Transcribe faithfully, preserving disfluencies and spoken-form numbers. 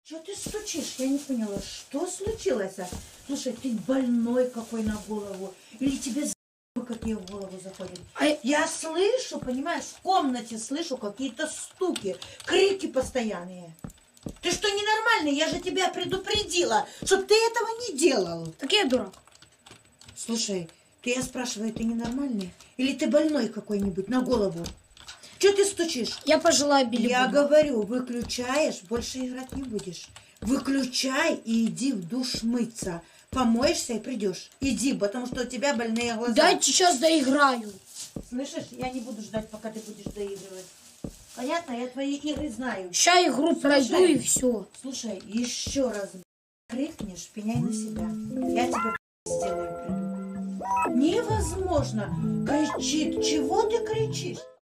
Что ты стучишь? Я не поняла, что случилось? А? Слушай, ты больной какой на голову? Или тебе за***ы какие в голову заходят? А... Я слышу, понимаешь, в комнате слышу какие-то стуки, крики постоянные. Ты что, ненормальный? Я же тебя предупредила, чтобы ты этого не делал. Так я дурак. Слушай, ты, я спрашиваю, ты ненормальный? Или ты больной какой-нибудь на голову? Что ты стучишь? Я пожелаю Билли Я Буба. говорю, выключаешь, больше играть не будешь. Выключай и иди в душ мыться. Помоешься и придешь. Иди, потому что у тебя больные глаза. Дайте сейчас доиграю. Слышишь, я не буду ждать, пока ты будешь доигрывать. Понятно? Я твои игры знаю. Сейчас игру пройду Слушай, и все. Слушай, еще раз крикнешь, пеняй на себя. Я тебе сделаю приду. Невозможно. Кричит. Чего ты кричишь?